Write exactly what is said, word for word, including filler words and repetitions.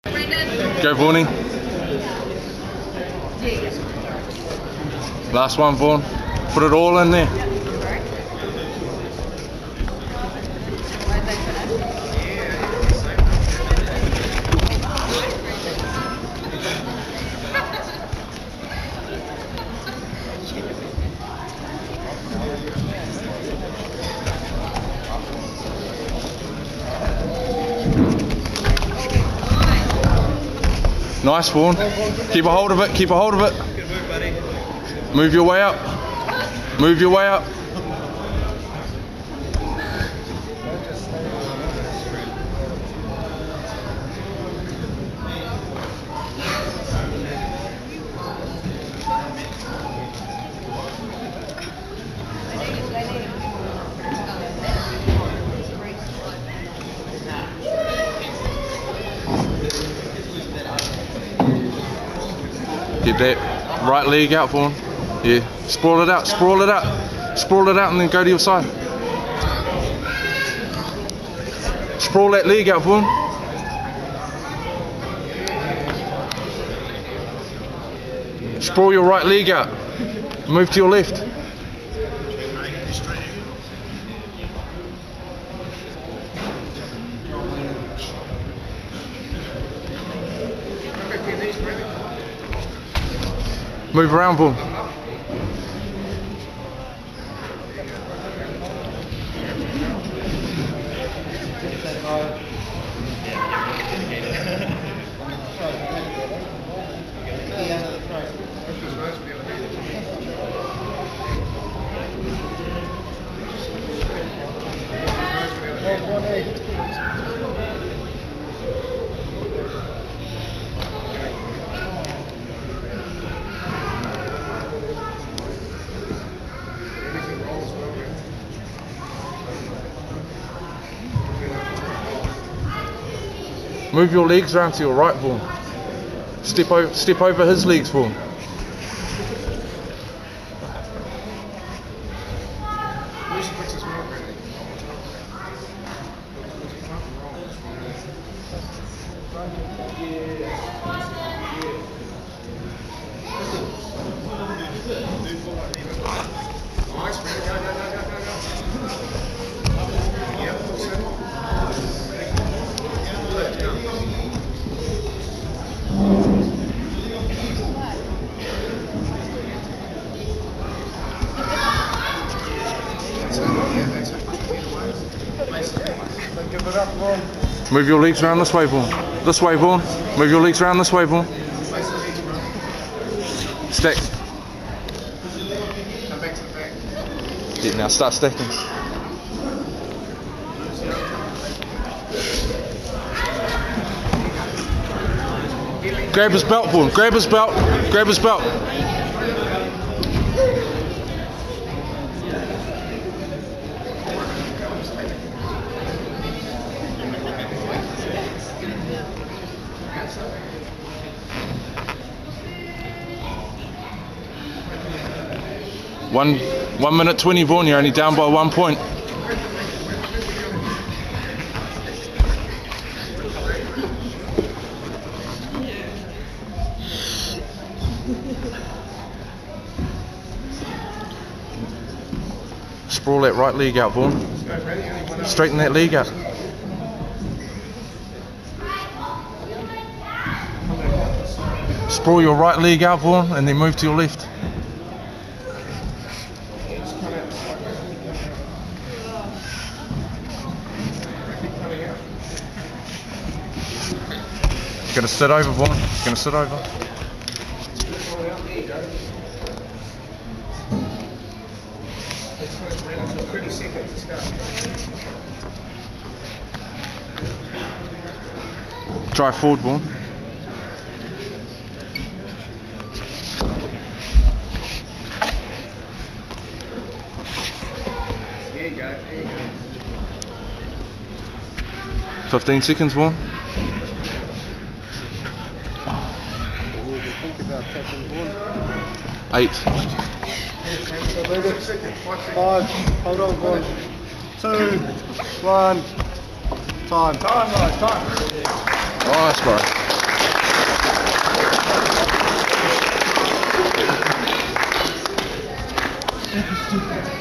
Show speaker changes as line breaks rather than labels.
Go, Vaughnie. Last one, Vaughan. Put it all in there. Nice, Vaughan. Keep a hold of it, keep a hold of it.
Good move, buddy.
Move your way up. Move your way up. Get that right leg out, Vaughan. Yeah, sprawl it out, sprawl it out. Sprawl it out and then go to your side. Sprawl that leg out, Vaughan. Sprawl your right leg out. Move to your left. Move around, Vaughan. Move your legs around to your right, Vaughan. Step over, step over his legs, Vaughan. Move your legs around this way, Vaughan. This way, Vaughan. Move your legs around this way, Vaughan. Stack. Yeah, now start stacking. Grab his belt, Vaughan. Grab his belt. Grab his belt. One, one minute twenty, Vaughan. You're only down by one point. Sprawl that right leg out, Vaughan. Straighten that leg out. Sprawl your right leg out, Vaughan, and then move to your left. Gonna sit over, Vaughan. Gonna sit over. Drive forward, Vaughan. There you go. There you go. Fifteen seconds, Vaughan. Eight.
Five. Hold on, Vaughan. Two. One. Time. Time, guys. Time.
Nice, bro.
Two.